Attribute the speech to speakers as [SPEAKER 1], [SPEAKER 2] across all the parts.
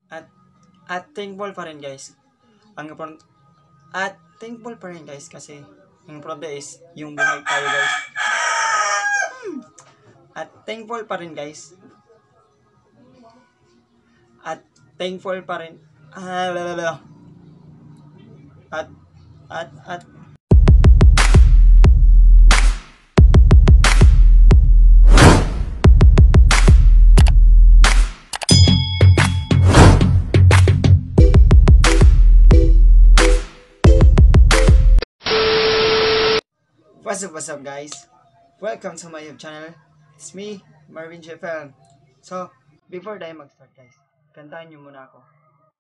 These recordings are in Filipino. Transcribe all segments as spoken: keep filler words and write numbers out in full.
[SPEAKER 1] At at thankful pa rin guys. Ang import- at thankful pa rin guys kasi yung importante is yung buhay tayo guys. At thankful pa rin guys. At thankful pa rin. Ah, lalala. At at at what's up, what's up guys? Welcome to my YouTube channel. It's me, Marvin J. Film. So, before tayo mag-start guys, kantahan nyo muna ako.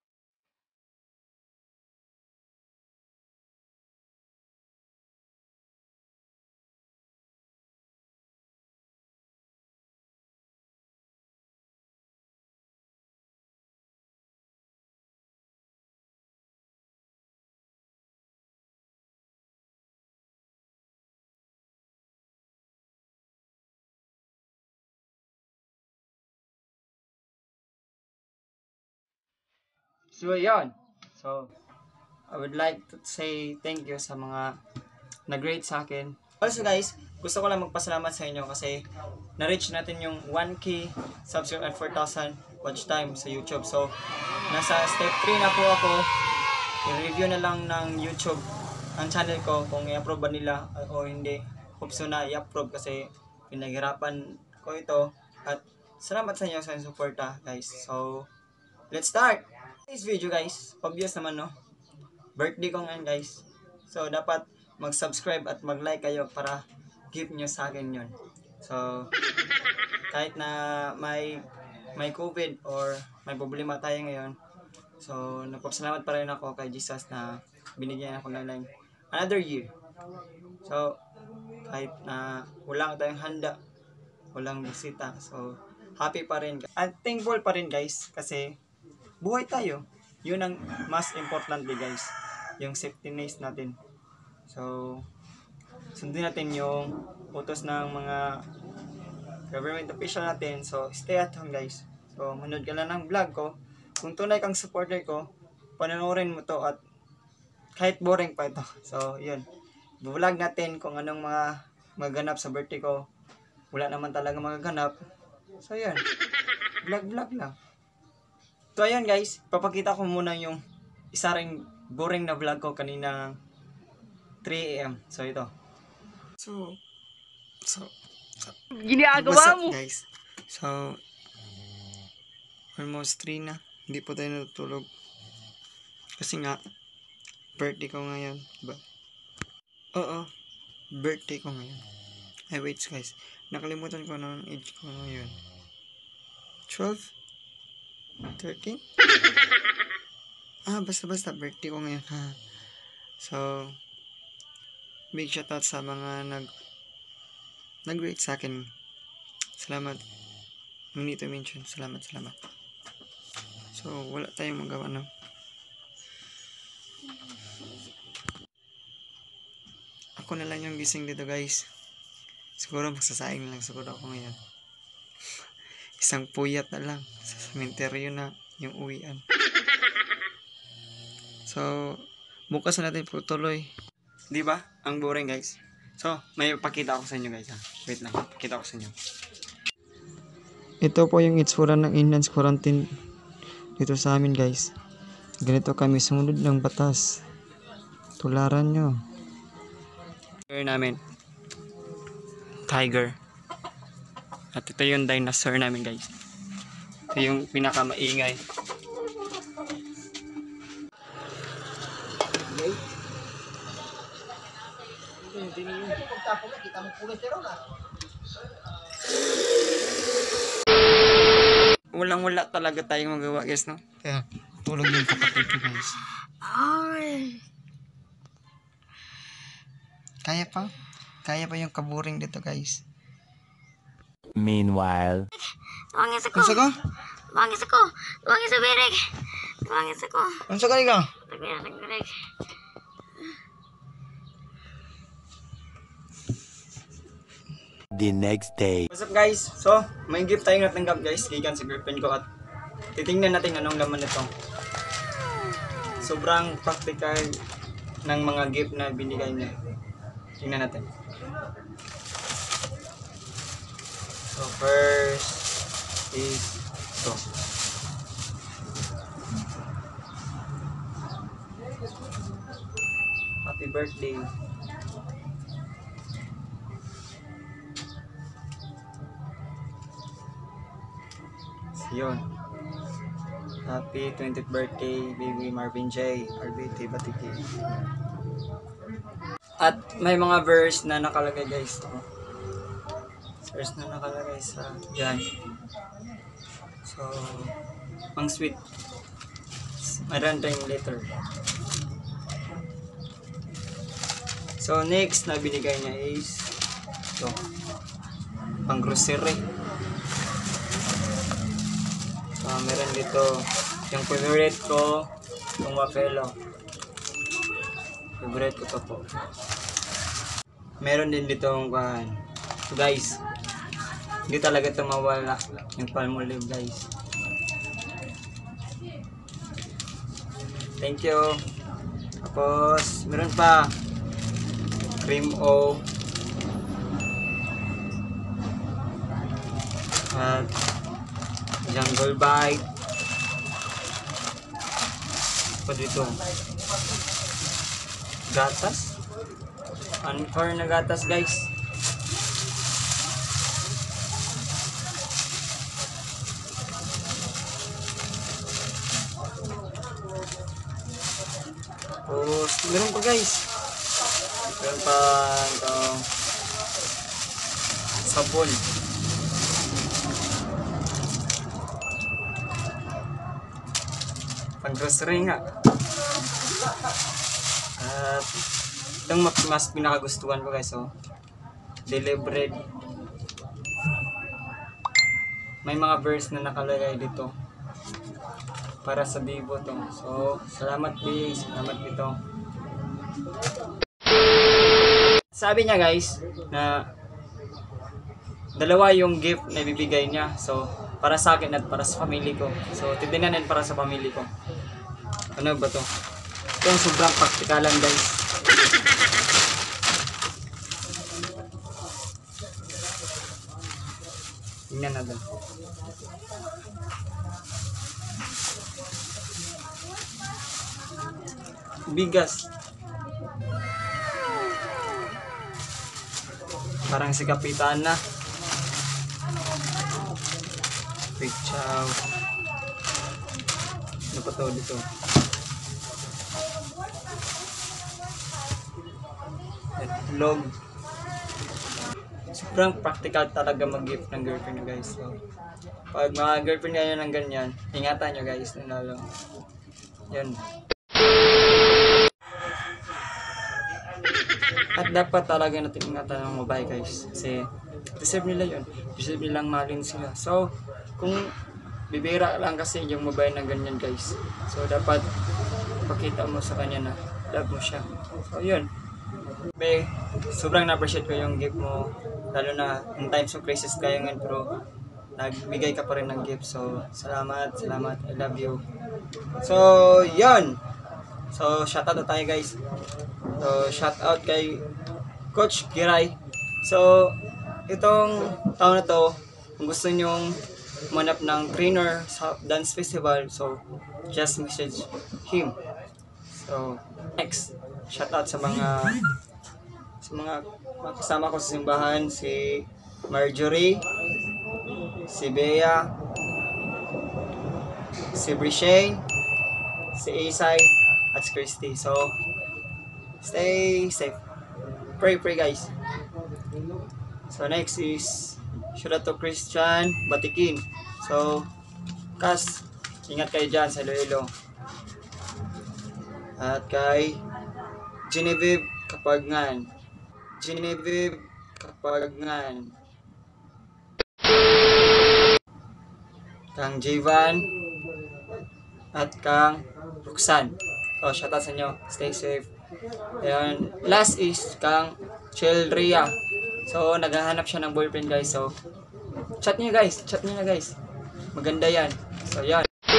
[SPEAKER 1] So, yun. So, I would like to say thank you sa mga nag-rate sa akin. Also guys, gusto ko lang magpasalamat sa inyo kasi na-reach natin yung one K subscribe at four thousand watch time sa YouTube. So, nasa step three na po ako. I-review na lang ng YouTube ang channel ko kung i-approve ba nila o hindi. Hope so na i-approve kasi pinaghirapan ko ito. At salamat sa inyo sa suporta guys. So, let's start! This video guys, obvious naman no. Birthday ko ngayon guys. So dapat mag-subscribe at mag-like kayo para gift nyo sa akin yun. So kahit na may may COVID or may problema tayo ngayon. So nagpapasalamat pa rin ako kay Jesus na binigyan ako ng another year. So kahit na wala tayong handa, walang bisita. So happy pa rin. At thankful pa rin guys kasi buhay tayo. Yun ang mas importante guys. Yung safety nets natin. So, sundin natin yung utos ng mga government official natin. So, stay at home guys. So, manood ka lang ng vlog ko. Kung tunay kang supporter ko, panoorin mo to at kahit boring pa ito. So, yun. Vlog natin kung anong mga maganap sa birthday ko. Wala naman talaga magaganap. So, yun. Vlog-vlog lang. So ayun guys, papakita ko muna yung isa ring boring na vlog ko kanina three A M So ito. So, so, so
[SPEAKER 2] Ginagawa mo
[SPEAKER 1] guys? So, almost three na. Hindi po tayo natutulog. Kasi nga, birthday ko ngayon. Diba? Oo, birthday ko ngayon. Ay wait guys, nakalimutan ko na ang age ko ngayon. twelve? thirteen? Ah, basta-basta birthday ko ngayon ha. So, big shoutout sa mga nag nag-rate sa akin. Salamat. No need to mention. Salamat, salamat. So, wala tayong magawa no. Ako na lang yung gising dito guys. Siguro magsasaing lang siguro ako ngayon. Isang puyat na lang. Sa sementeryo na yung uwian. So, bukas na natin tuloy. Di ba? Ang boring guys. So, may pakita ako sa inyo guys ha. Wait lang, pakita ko sa inyo. Ito po yung itsura ng enhanced quarantine dito sa amin guys. Ganito kami sumunod ng batas. Tularan nyo. Tiger namin. Tiger. At ito yung dinosaur namin guys. Ito yung pinakamaingay. Walang wala talaga tayong magawa guys no. Kaya tulog yung kapatid ko guys.
[SPEAKER 2] Ay.
[SPEAKER 1] Kaya pa? Kaya pa yung kaburing dito guys.
[SPEAKER 3] Meanwhile,
[SPEAKER 2] Tuwangis ako.
[SPEAKER 1] Unsa ka?
[SPEAKER 2] Tuwangis ako. Tuwangis sa berek. Tuwangis ako.
[SPEAKER 1] Unsa ka ikaw?
[SPEAKER 2] Tagyan ng berek.
[SPEAKER 3] the next day.
[SPEAKER 1] What's up guys? So, may gift tayong natanggap guys. Gikan sa girlfriend ko at titingnan natin anong laman nito. Sobrang practical ng mga gift na binigay niya. Tingnan natin. So first is ito. Happy birthday. Yun. Happy twentieth birthday, baby Marvin J. R B T Batiki. At may mga verse na nakalagay guys. To. Verse na nakalagay sa yan. So, pang sweet. Mayroon tayong letter. So, next na binigay niya is ito. Pang grocery. Uh, meron dito yung favorite ko, yung Wafelo. Favorite ko to po. Meron din dito yung kan. So guys, hindi talaga ito mawala yung Palmolive guys. Thank you. Tapos meron pa Cream O. At Jungle Bite. Pa dito. Gatas. Anchor na gatas guys. Tapos meron pa guys. Meron pa ito. Sabon. Pang-grocery nga. At itong mas pinakagustuhan ko guys, oh. Delivered. May mga verse na nakalagay dito. Para sa Bibo to. So, salamat B. Salamat dito. Sabi niya guys, na dalawa yung gift na ibibigay niya. So, para sa akin at para sa family ko. So, titignan din para sa family ko. Ano ba to? Ito yung sobrang praktikalan guys. Tingnan natin. Bigas. Parang si Kapitan na. Big chow. Ano pa to dito? Itlog. Sobrang practical talaga mag-gift ng girlfriend nyo guys. So, pag mga girlfriend kayo ng ganyan, ingatan nyo guys. Lalo. Yun. At dapat talaga natin ingatan ng babae guys. Kasi deserve nila yun. Deserve nilang mahalin sila. So, kung bibira lang kasi yung babae na ganyan guys. So, dapat pakita mo sa kanya na love mo siya. So, yun. Be, sobrang na-appreciate ko yung gift mo. Lalo na in times of crisis kaya ngayon, pero nagbigay ka pa rin ng gift. So, salamat, salamat. I love you. So, yun. So, shoutout na tayo guys. So, shoutout kay Coach Kiray. So, itong taon na to, kung gusto nyong manap ng trainer sa dance festival, so, just message him. So, next, shoutout sa mga sa mga kasama ko sa simbahan, si Marjorie, si Bea, si Brishane, si Isay, at si Christy. So, stay safe. Pray, pray guys. So, next is shout out to Christian Batikin. So, Kas, ingat kayo dyan sa Iloilo. At kay Genevieve Kapagnan. Genevieve Kapagnan. Kang Jivan at Kang Roxanne. So, shout out sa inyo. Stay safe. Ayan. Last is Kang Childria. So, naghahanap siya ng boyfriend guys. So, chat niyo guys. Chat niyo na guys. Maganda yan. So, yan.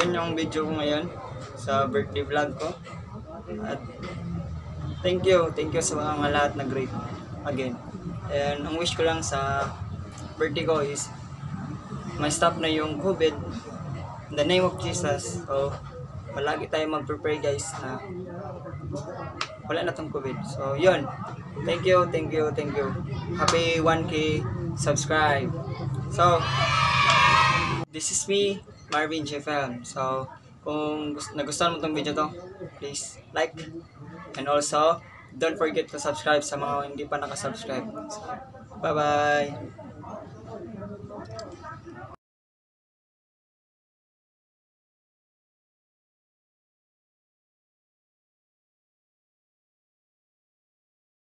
[SPEAKER 1] yun yung video ko ngayon sa birthday vlog ko. At thank you, thank you sa mga lahat na great again. And ang wish ko lang sa birthday ko is ma-stop na yung COVID in the name of Jesus. So, palagi tayo mag-prepare guys na wala na tong COVID. So, yun. Thank you, thank you, thank you. Happy one K subscribe. So, this is me, Marvin J F M. So, kung gust- nagustuhan mo tong video to, please like. And also, don't forget to subscribe sa mga hindi pa nakasubscribe. So, bye-bye!